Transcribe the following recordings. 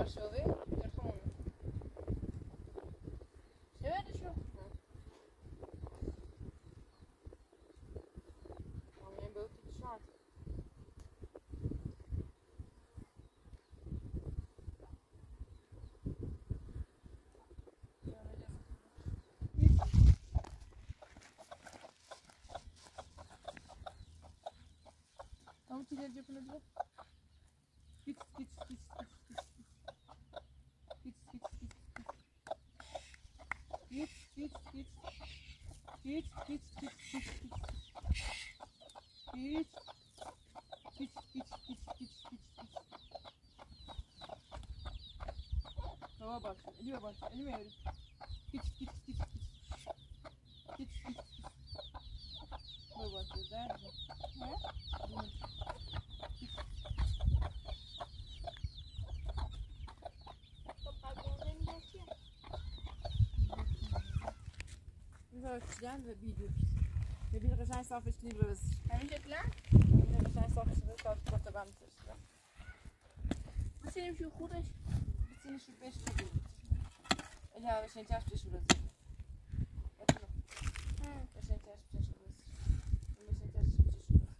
Varsovie, er gewoon. Zie je dat? Waarom je een boot te zwart? Vamos tirar de open the Fiets. Hava bak. Eliyor bak. Elime yürü. Fiets. Hava bak. Güzel. Ne? Studenten ve video. We hebben er zijn staf is libres. En is het klaar? Er zijn staf is libres dat korte band tussen. Wat zien of je goed is? Het zijn dus best goed. Ja, we zijn thuis tussen dat. Wat nog? We zijn thuis tussen dat. We zijn thuis tussen dat.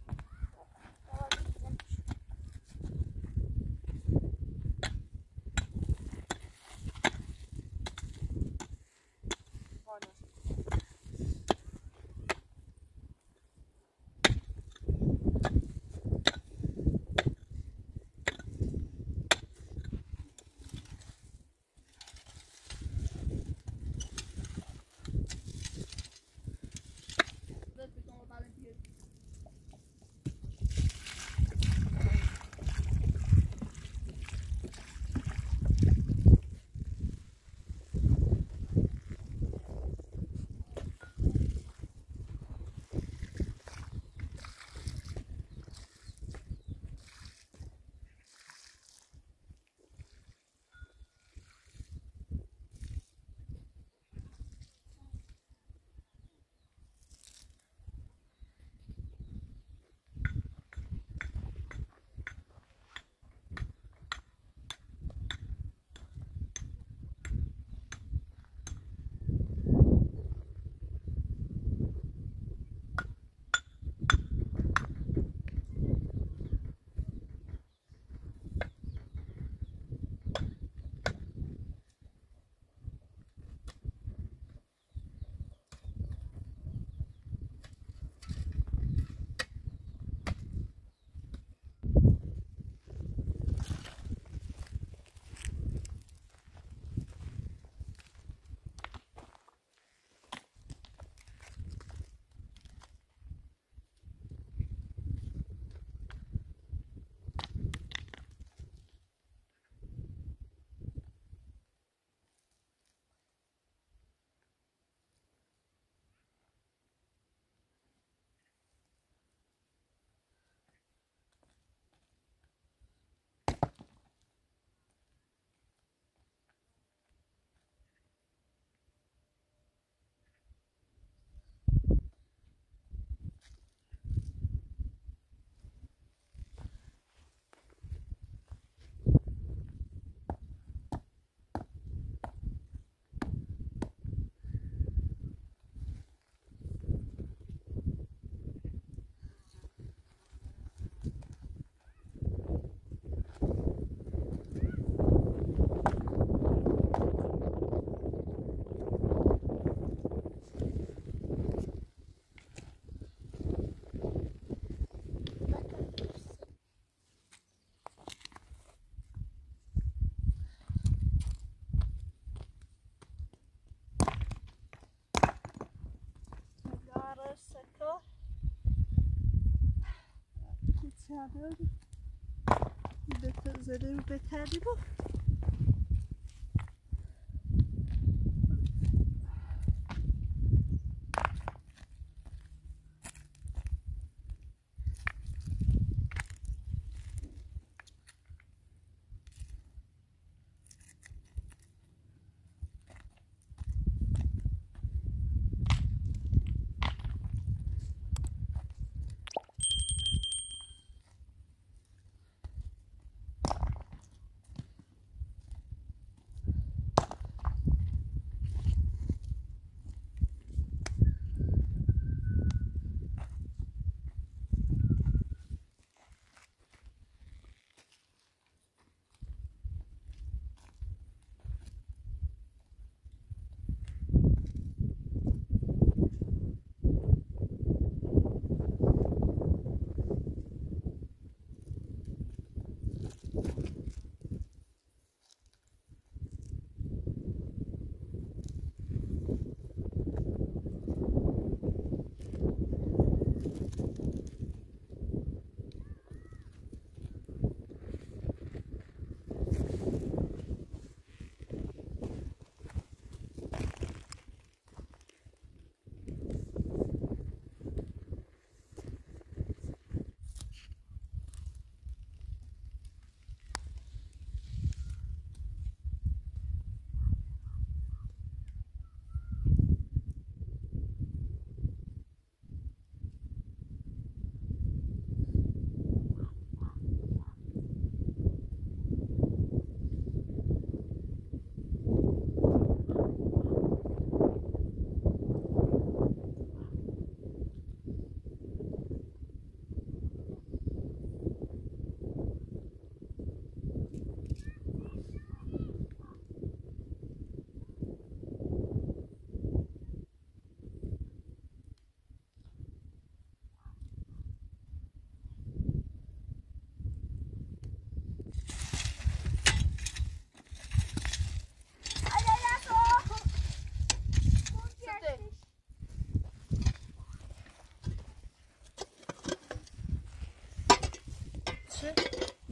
زده رو به تربیب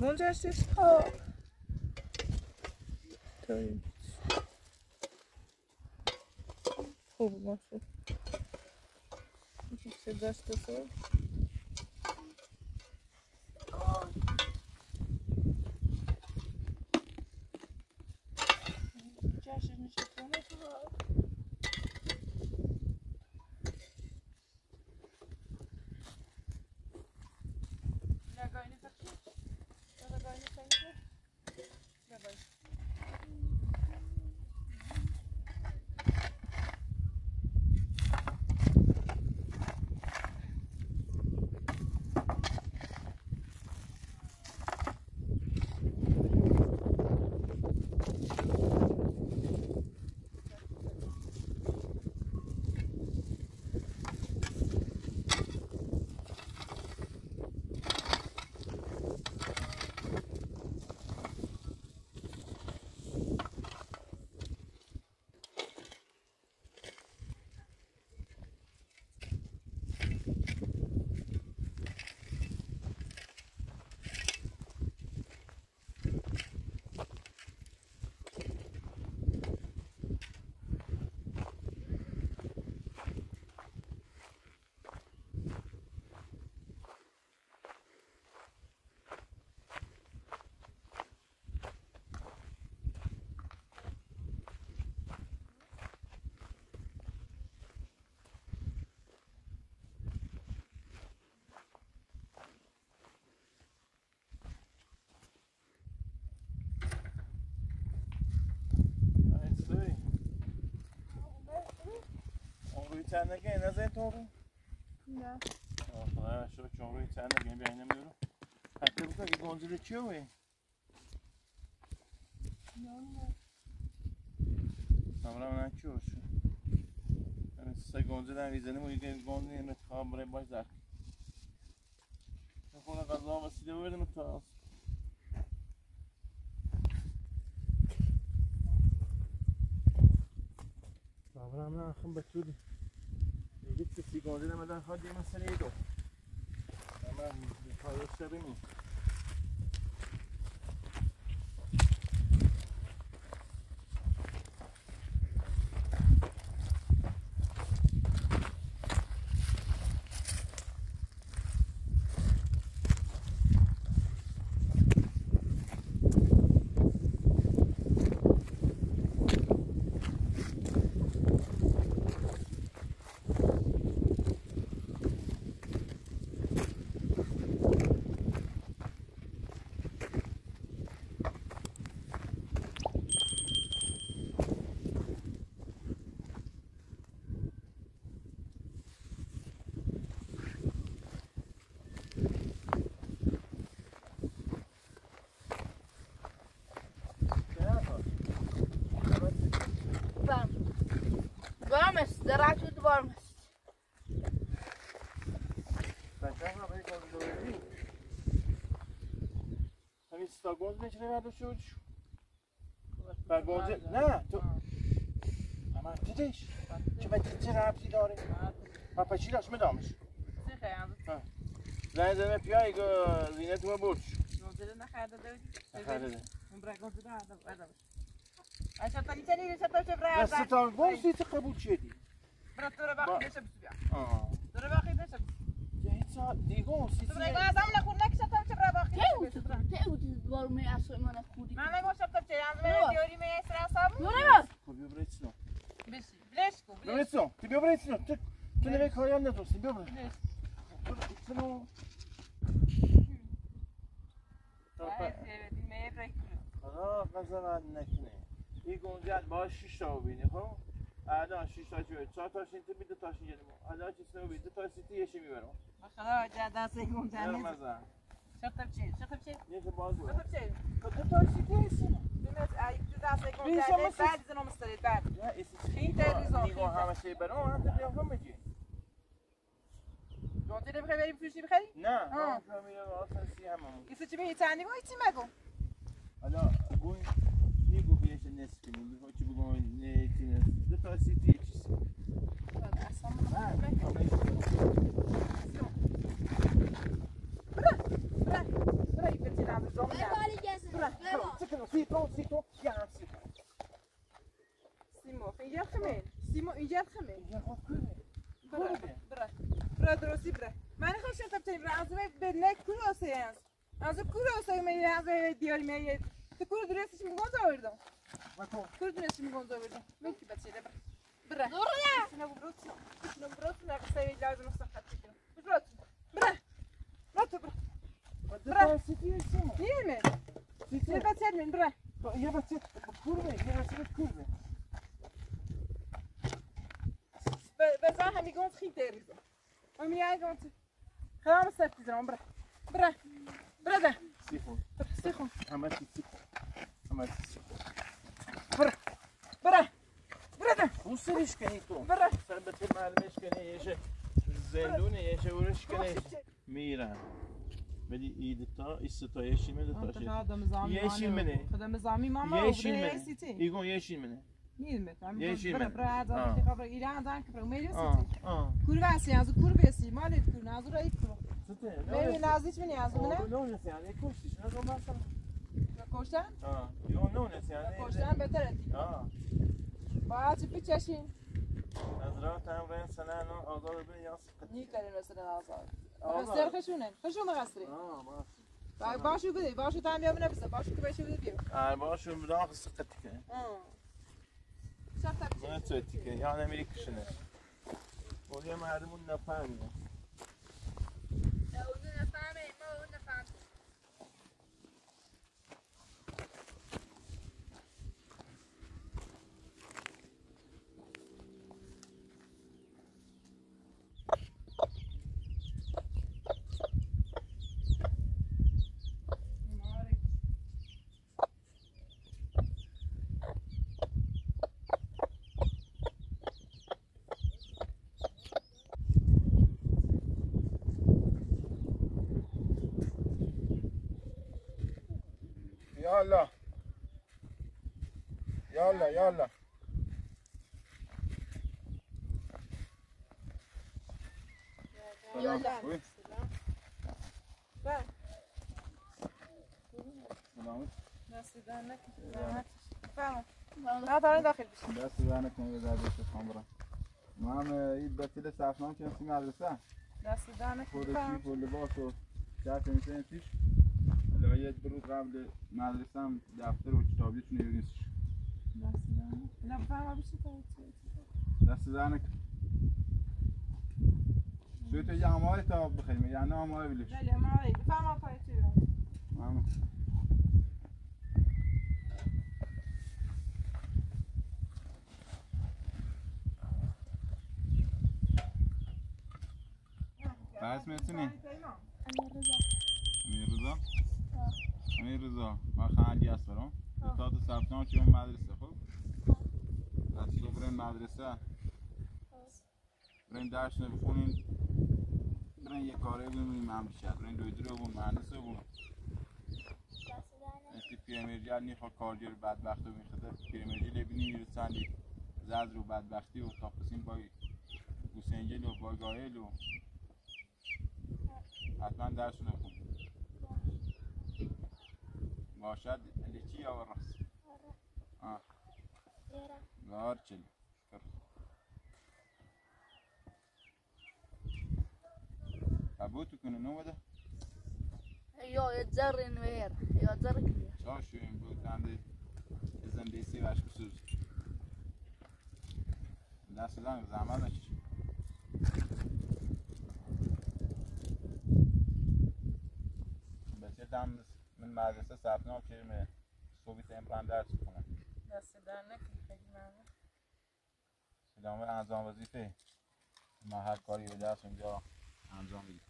گنجه هستش؟ خوب باشه چه داشته سو جاشش میشه کنه نگاهی نفخشی نگاهی نفخشی نگاهی تنگه نزن تو رو؟ نه خدا شو چون روی تنگه بیاین نمیدونم حتی بکنم که گنجه چیه وی؟ نه نمرم نه چیه شو من سه گنجه دارم ویزنیم و یه گنجه این خواب برای باش زد خونه غذا وسیله بردم تا نمرم نه خم بطوری یه کسی گنجه نمیدن خواهد یه مسئله دو نمرم کارش شبیمی warm ist, der Rad wird warm ist. همین ستا گنج نشنه برداشته بود شو و گنجه نه تو اما دیدش چه باید چه ربطی داره و پچی داشت مدامش زنی زنی پیایی که زینه تو ما برد شو گنجه نخرده دادی؟ نخرده ده من برای گنجه نخرده اشتا لیتری شتا چه برای نه ستا گنج دیت قبول شدی برای تو رو باقی نشه بسو بیا تو رو باقی نشه بسو یه هیچ ساعت دیگه سی تو برای گازم نکن نکشتا چه برای باقی نشه بسو Te warm är alltså man är kudi. من نگوشم تا چه یعنی من دیوری میسر اسامو خب بیا برای چنو بسی بلش کن برای چنو تی بیا برای چنو تو نوی کاریان ندوستی بیا برای بلش چنو خدا قضاوت نکنه این گنجه باش 6 تا ببینی خب الان 6 تا چه 4 تاش این تو بده تاش اینجا الان چیز نمیبینی 2 تا سیتی یه میبرم خدا جدا سه گنجه نه نیست مزه شطب چی شطب چی یه باز بود شطب چی 2 تا سیتی هستی ببین ای جدا سه گنجه بعد زنم استرید بعد نه ایسی این تلویزیون نیگو همه چی برام هم تو بیام میگی گنجه نمیخوای بریم فروشی بخری نه من میرم اصلا سی هممون کسی چی به چندی وای چی مگو حالا گوی نیگو بیش نصف کنیم بگو چی بگو نه چی نصف 2 تا سیتی یه چیزی اصلا من برای این بچه از زمان سیتو یا هم سیتو سیمو اینجا خمین سیمو اینجا خمین یا خود کنه برا درستی برا من خوشم کپتین را از به نک کوراسه از کوراسه می از دیاری می تو کور درستش میگم زاوردم کور درستش میگم زاوردم میگی بچه برا نه برو نه سوی لازم نصحت کنم برا تو برا سیتی سیمو نیمه سیتی بچه من برا یه بچه کوربه یه بچه کوربه بزن همی گونت خیلی دریزم همی ای گونت خیلی سرتی زنم برا ده سیخون همه سیخون برا ده اون سریش کنی تو برا سر به تو معلومش کنی یه زندونه یه ورش کنی میرن ولی ایده تا ایستا یشی میده تا یشی منه خدام زامی ماما یشی منه ایگون یشی منه یشی منه برا از آن خبر ایران دان که برو میری سیتی کور واسی از کور بیسی مالت کور نازو رای کور میری نازیچ منی از منه نه نسیانه کشتیش نه رو مثلا کشتن یا نه نسیانه کشتن بهتره باید پیچشین از راه تمرین سنن و آزاد بین یا سکت نیکارین مثلا آزاد قصر خشون قصری باشو بده باشو تام بیام نبسه باشو که بشه بده بیام باشو بداخل سکت کنه شفت نه تویتی کنه یا نمیری کشنه ولی مردمون نفهمیدن يلا يلا يلا يلا دست دهنک نه داخل بشین دست دهنک نمی‌ذاره کامرا ما هم این بچه صفنام که نسی مدرسه دست دهنک خودشی و لباس و شرط میشه پیش لایه برود قبل مدرسه هم دفتر و کتابیتون نیستش دست دهنک نه بفهم بشه دست دهنک سوی تو یه همه تا بخیریم یعنی همه بلیش بله همه بفهم پای توی ماما بس میتونی؟ امیر رضا ما خاندی هست برام تا ثبت چون مدرسه خب از صبح برین مدرسه برین درس بخونین برین یه کاره ببینیم همشهر برین دکتر بون مهندس بون استی پیرمرجل نیخوا کارجر بدبخت و میخواد پیرمرجل ببینیم میرسندی زد رو بدبختی و تاپسین با گوسنجل و با گایل و حتما درس نخون باشد لیچی یا راست گار چل ابوتو کنه نو بده یا يتزرن وير يا زرك شو این بود انده زنده سی وش بسوز دست دادن زحمت نکش بچه دم من مدرسه ثبت نام کردم صبحی امروز درس کنم دست دهنک خیلی ممنون ادامه انجام وظیفه ما هر کاری به دست اونجا انجام میدیم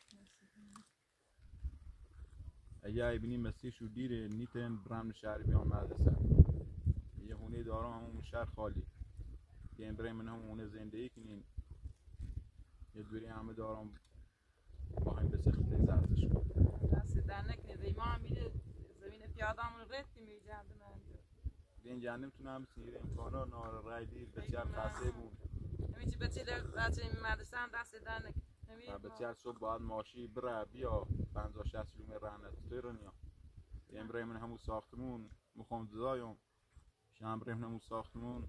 اگه ببینیم مسیح و دیره نیتن برام شهر بیام مدرسه یه خونه دارم همون شهر خالی که این برای من همون زندگی کنین یه دوری همه دارم با هم به سخته زرزش دست دهنک نیزه ما هم میره زمین پیادامون رتی میجنده من این جنم تونم سیر امکانا نار رای دیر بسیار خاصه بود همیچی بچه مدرسه هم دست دهنک بسیار صبح باید ماشی بره بیا 50-60 کیلومتر رانه توی رو نیا برای من همون ساختمون مخوام دزایم شام برای من همون ساختمون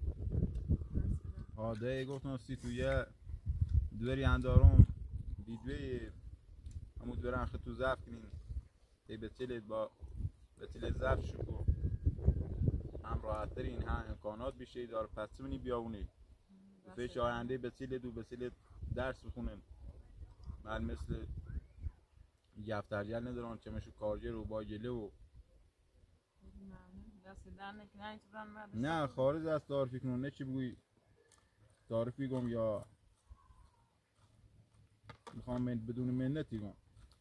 هاده گفتم سی توی دوری اندارم دیدوی همون دوران خطو زرف کنین تی بتیلید با بتیلید زرف شکو هم راحت ترین هم امکانات بیشه دار پسمونی بیاونی فیش آینده بتیلید و بتیلید درس بخونن من مثل یفترجل ندارن چه مشو کارجر و باجله و نه خارج از تعریفی کنون نه چی بگوی تعریفی گم یا میخوام من بدون منتی گم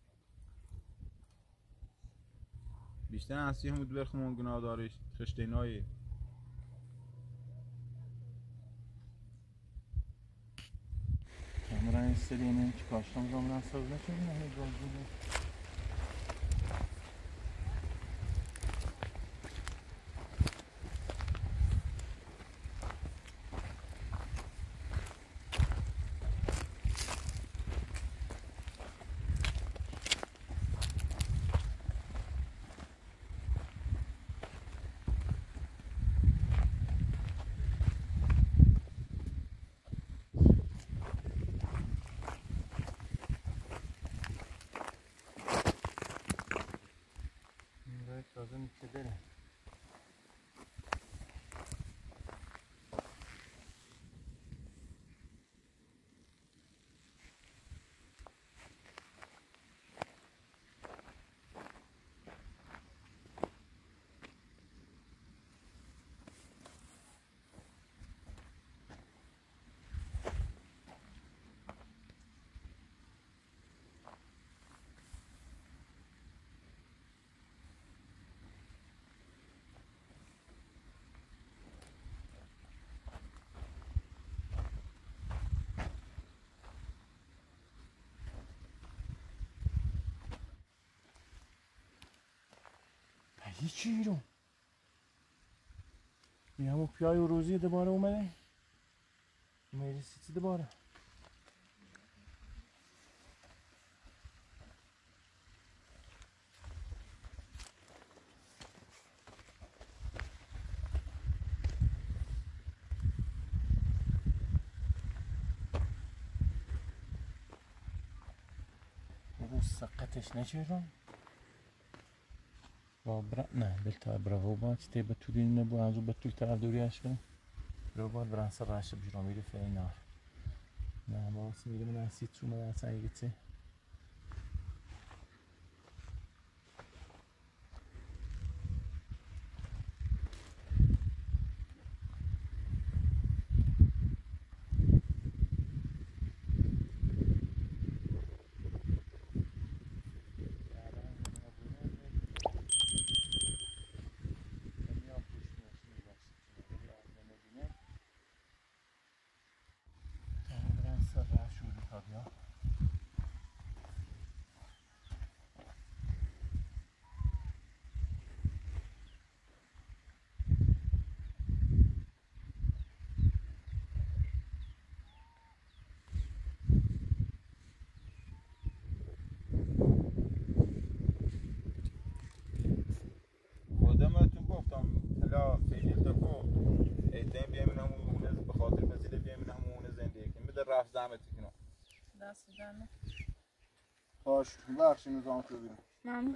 بیشتر اصلی همون دو برخمون گناه دارش خشتینایی کامران استریم چی کاشتم زمان ساز نشد نه گازونه تازه میشه داره هیچی رو همون پیای و روزی دوباره اومده میرسی دوباره سقطش نشیرم نه بلتا برافو با چه به طولی نبود از اون به طول طرف دوریش کنم برافو برانس راش بجرا میره فینار نه باز میگم من سیت شو من سعیگتی رفت زحمت کنم دست دارم خوش بخش نظام تو بیرون من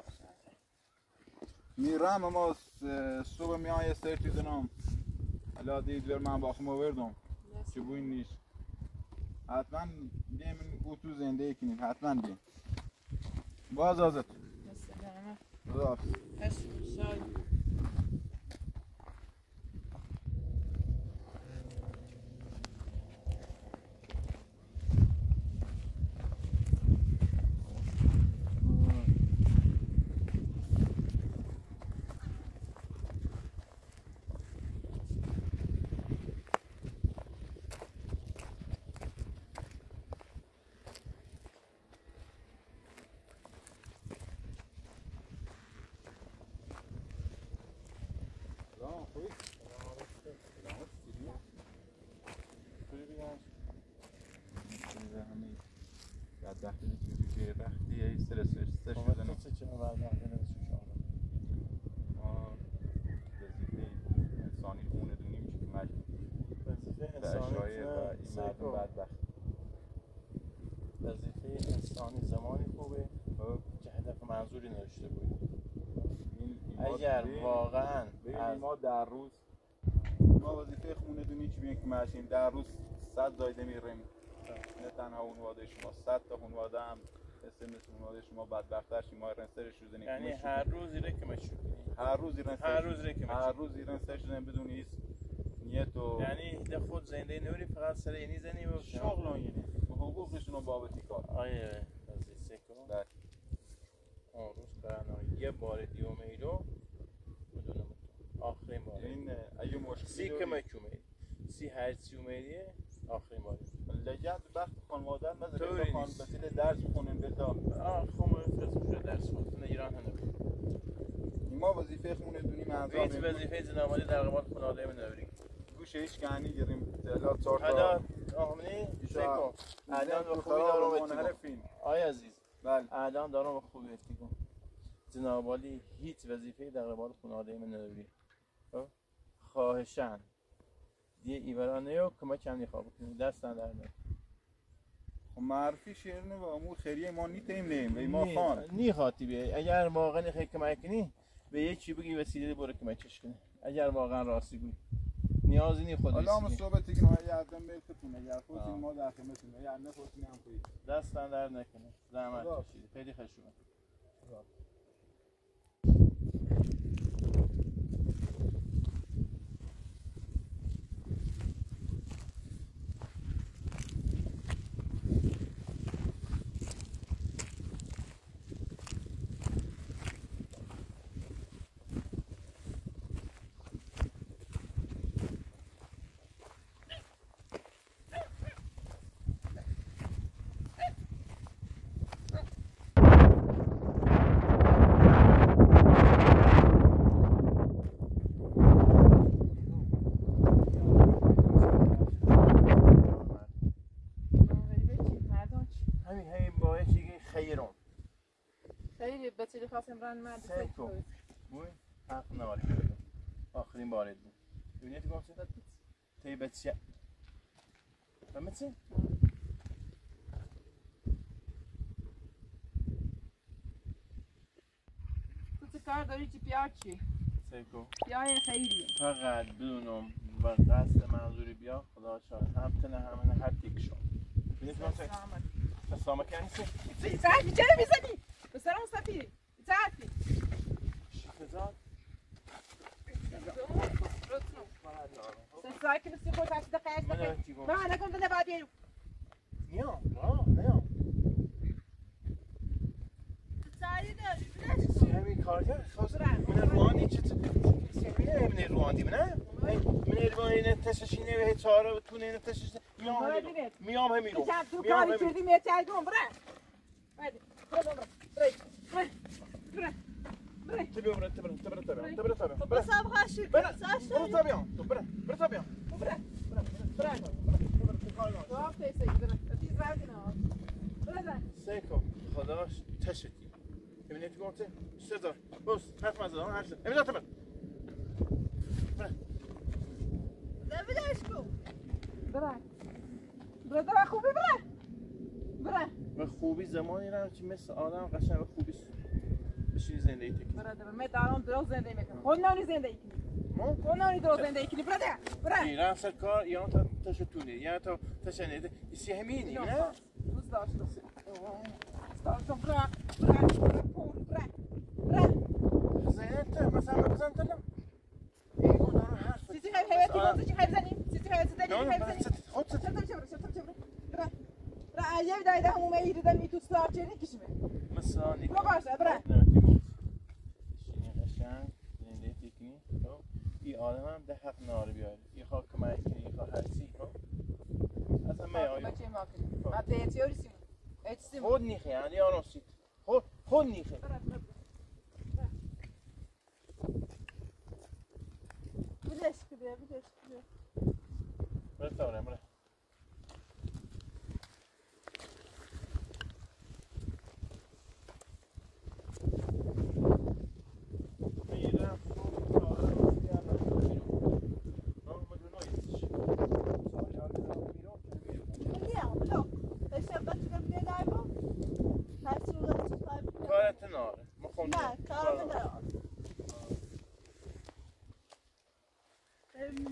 میرم اما صبح میان یه سر چیز نام الا دید بر من با خما وردم چه بوین نیست حتما بیم او تو زنده کنیم حتما بیم باز آزد دست دارم خدا هست شاید داره و این مردم بدبخت. وظیفه انسانی زمانی خوبه که هدف منظوری نداشته بود. اگر واقعا ما در روز ما وظیفه خونه دونی چی بیان که ماشین در روز 100 زایده میریم، نه تنها خانواده شما 100 تا خانواده هم مثل خانواده شما بدبخت‌تر شیم، ما رنسرش شدنیم. یعنی هر روز ایره که مشو هر روز ایران سرش شدن بدون هیچ نیت و یعنی خود زنده نوری فقط سر اینی زنی و شغل و اینه حقوقشون رو بابتی کار. آیه وظیفه کن. بله. اون روز برنامه یه بار دیو میلو بدون آخرین بار. این ایو مشکلی سی که مکومه. سی هر سی اومدیه آخرین بار. لجد وقت خانواده مزه خان بسیل درس بخونن بتا. خمه فلسفه درس خوندن ایران هنوز. ما وظیفه خونه دونی منظور. ویت وظیفه زنامالی در قبال خانواده من نوری. گوشه هیچ کانی گریم دلا چهار تا. حالا آمنی سیکو. الان رو خوبی دارم منحرفین. آی عزیز. بله. الان دارم خوبی اتیکم. جنابالی هیچ وظیفه در قبال خانواده من نداری. خواهشاً دیگه ایورانه و کمک هم نخواه بکنید دست در نه. خب معرفی شیرنه و امور خیریه ما نیتیم نیم ما خان. نی خاطی بیای. اگر واقعا نخواه کمک کنی به یک چی بگی وسیله برو کمکش کنی. اگر واقعا راستی گویی. نیازی نی خود حالا ما صحبتی که ما یادم میفتونه اگر خودتون ما در خدمتتون یا نه خودتون هم خوبی دست در نکنه زحمت کشید خیلی خوش اومد بچه خواستم ران مرد سیکو بوی حق نواری آخرین بارد بود ببینید گفت تی بچه فهمتی؟ تو چه کار داری چی پیار چی؟ سیکو پیای خیلی فقط بدونم و قصد منظوری بیا خدا شاید هم تنه همه هر تیک شد ببینید گفت سلام کنی سی تعرفی چرا میزنی؟ بسرم سفیری تعرفی شفزاد ساكن السيخو تاع دقائق ما انا كنت انا بعد يلو نيوم نيوم تساعدني بلاش سيامي كارجا خاصة من الرواني سيامي من الرواني منه من الرواني نتششينه به چهار تونه نتشش میام همیرو تو کاری کردی میچردم برا هادي برا تبرا بس ابغى اشيل سيكو خلاص تشتي ابني تقول سيزر بص هات مزه هات ابني تبر لا بلاشكو برا خوبی برا به خوبی زمانی را که مثل آدم قشنگ به خوبی بشی زندگی تکی برادر من دارم درست زندگی میکنم خود نانی زندگی کنی خود نانی درست زندگی کنی برادر ایران سر کار یا تا تشتونی یا تا تشنیده ایسی همینی نه؟ دوست داشتم برا زینت مثلا بزن تلم ایگو دارم حرف چیزی حیواتی بود چیزی حیوانی چیزی حیواتی داری خود شفتم برا عجب دایده همون میریدم می تو سلار چنی کشمه مثلا برا باشه برا قشنگ زنده تکنی ای آدم هم ده حق ناره بیاره ای خواه کمک کنی ای خواه هرسی اصلا می آیو بچه ما کنی ما دیتیوری سیم خود نیخه یعنی آنو سید خود نیخه بدش کبیر برای تاورم برای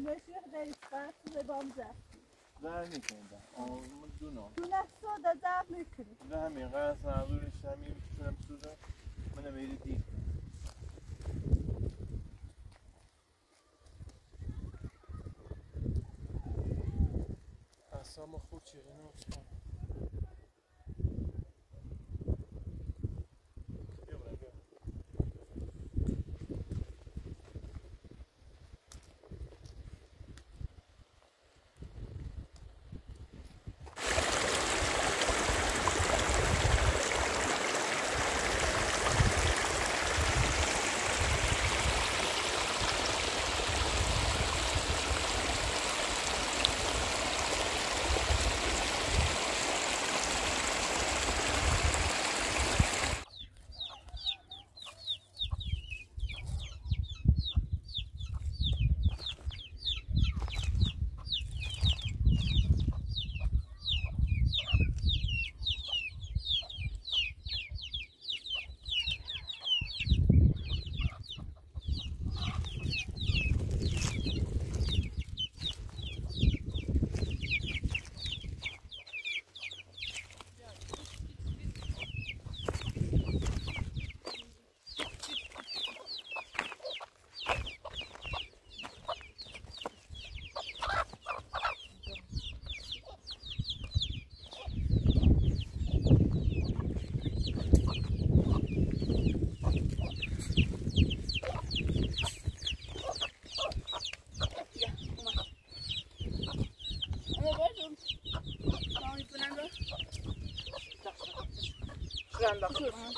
Monsieur d'espace, c'est bon ça. در میکنم آمون دونم Tu n'as pas de dame écrit. نه همین قصد ندارش همین میتونم سوزم منم ایده دید اصلا خود چه اینو اصلا Şuranda.